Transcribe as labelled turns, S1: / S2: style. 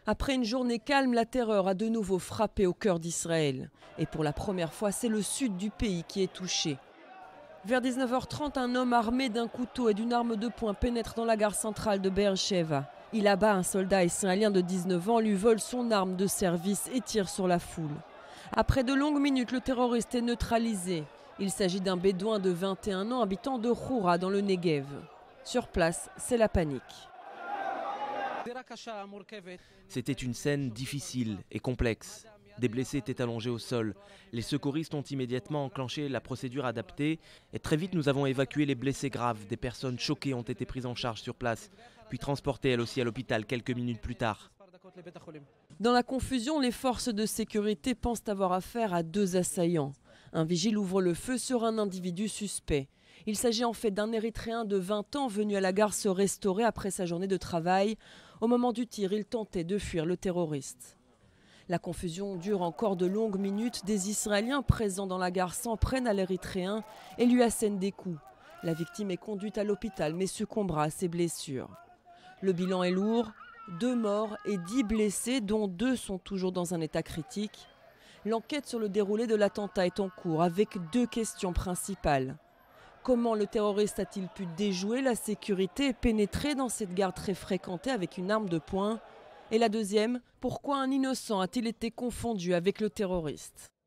S1: Après une journée calme, la terreur a de nouveau frappé au cœur d'Israël. Et pour la première fois, c'est le sud du pays qui est touché. Vers 19h30, un homme armé d'un couteau et d'une arme de poing pénètre dans la gare centrale de Be'er-Sheva. Il abat un soldat israélien de 19 ans, lui vole son arme de service et tire sur la foule. Après de longues minutes, le terroriste est neutralisé. Il s'agit d'un bédouin de 21 ans habitant de Khoura dans le Negev. Sur place, c'est la panique.
S2: C'était une scène difficile et complexe. Des blessés étaient allongés au sol. Les secouristes ont immédiatement enclenché la procédure adaptée et très vite nous avons évacué les blessés graves. Des personnes choquées ont été prises en charge sur place, puis transportées elles aussi à l'hôpital quelques minutes plus tard.
S1: Dans la confusion, les forces de sécurité pensent avoir affaire à deux assaillants. Un vigile ouvre le feu sur un individu suspect. Il s'agit en fait d'un Érythréen de 20 ans venu à la gare se restaurer après sa journée de travail. Au moment du tir, il tentait de fuir le terroriste. La confusion dure encore de longues minutes. Des Israéliens présents dans la gare s'en prennent à l'Érythréen et lui assènent des coups. La victime est conduite à l'hôpital mais succombera à ses blessures. Le bilan est lourd, 2 morts et 10 blessés, dont 2 sont toujours dans un état critique. L'enquête sur le déroulé de l'attentat est en cours avec 2 questions principales. Comment le terroriste a-t-il pu déjouer la sécurité et pénétrer dans cette gare très fréquentée avec une arme de poing? Et la deuxième, pourquoi un innocent a-t-il été confondu avec le terroriste?